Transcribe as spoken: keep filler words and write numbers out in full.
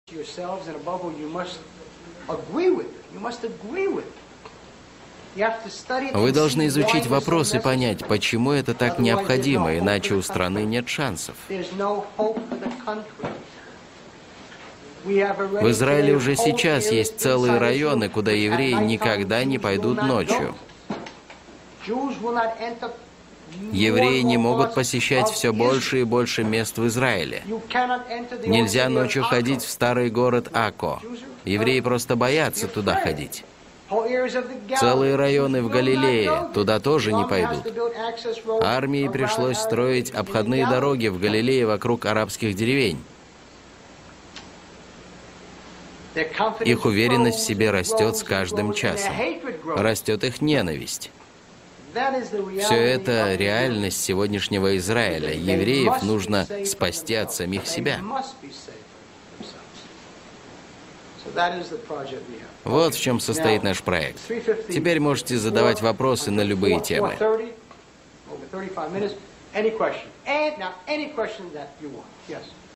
Вы должны изучить вопрос и понять, почему это так необходимо, иначе у страны нет шансов. В Израиле уже сейчас есть целые районы, куда евреи никогда не пойдут ночью. Евреи не могут посещать все больше и больше мест в Израиле. Нельзя ночью ходить в старый город Акко. Евреи просто боятся туда ходить. Целые районы в Галилее туда тоже не пойдут. Армии пришлось строить обходные дороги в Галилее вокруг арабских деревень. Их уверенность в себе растет с каждым часом. Растет их ненависть. Все это реальность сегодняшнего Израиля. Евреев нужно спасти от самих себя. Вот в чем состоит наш проект. Теперь можете задавать вопросы на любые темы. Any question. And now, any question that you want. Yes.